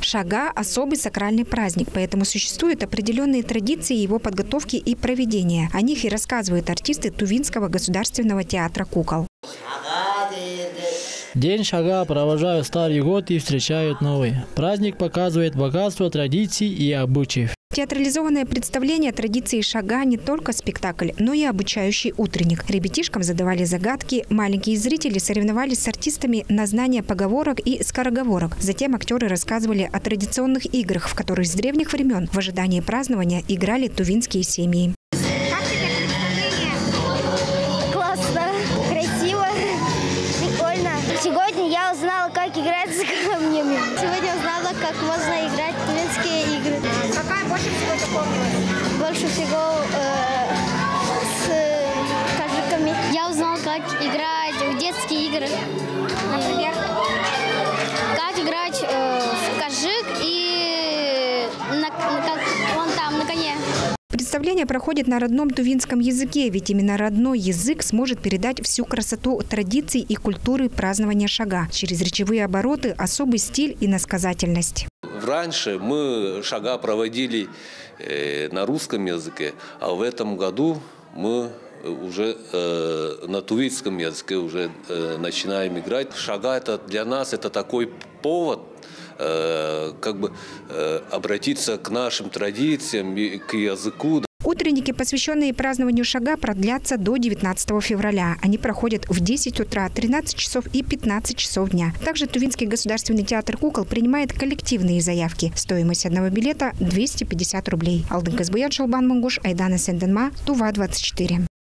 Шага – особый сакральный праздник, поэтому существуют определенные традиции его подготовки и проведения. О них и рассказывают артисты Тувинского государственного театра кукол. День Шага провожают старый год и встречают новый. Праздник показывает богатство традиций и обычаев. Театрализованное представление традиции Шага не только спектакль, но и обучающий утренник. Ребятишкам задавали загадки, маленькие зрители соревновались с артистами на знание поговорок и скороговорок. Затем актеры рассказывали о традиционных играх, в которых с древних времен в ожидании празднования играли тувинские семьи. Как тебе представление? Классно, красиво, прикольно. Сегодня я узнала, как играть с камнями. Сегодня узнала, как можно играть в тувинские игры. Какая больше всего запомнилась? Больше всего с кажиками. Я узнала, как играть в детские игры. Например? Как играть в кажик и вон там, на коне. Представление проходит на родном тувинском языке, ведь именно родной язык сможет передать всю красоту традиций и культуры празднования Шага. Через речевые обороты, особый стиль и насказательность. Раньше мы Шага проводили на русском языке, а в этом году мы уже на тувинском языке уже начинаем играть. Шага это для нас это такой повод обратиться к нашим традициям, к языку. Утренники, посвященные празднованию Шага, продлятся до 19 февраля. Они проходят в 10 утра, 13 часов и 15 часов дня. Также Тувинский государственный театр кукол принимает коллективные заявки. Стоимость одного билета – 250 рублей. Алдын Казбуян, Шолбан Мунгуш, Айдана Сенденма, Тува 24.